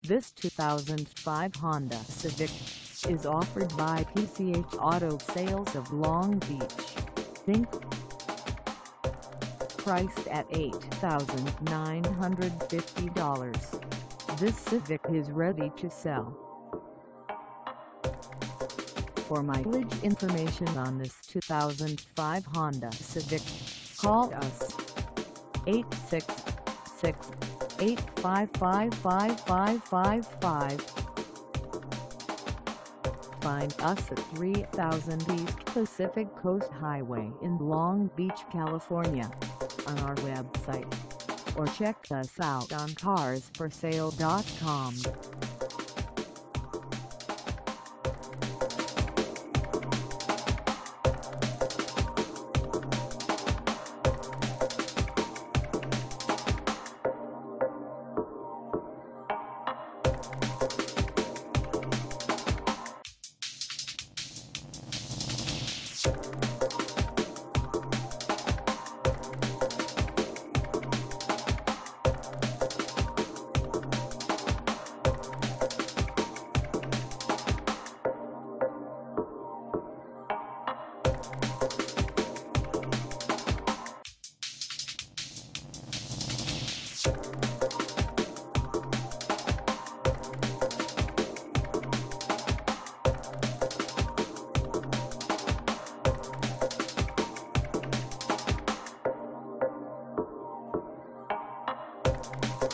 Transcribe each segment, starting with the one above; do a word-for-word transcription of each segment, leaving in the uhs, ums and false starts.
This two thousand five Honda Civic is offered by P C H Auto Sales of Long Beach, Incorporated. Priced at eight thousand nine hundred fifty dollars, this Civic is ready to sell. For mileage information on this two thousand five Honda Civic, call us eight six six, eight five five, five five five five. Find us at three thousand East Pacific Coast Highway in Long Beach, California, on our website, or check us out on cars for sale dot com.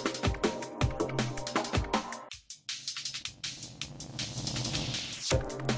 You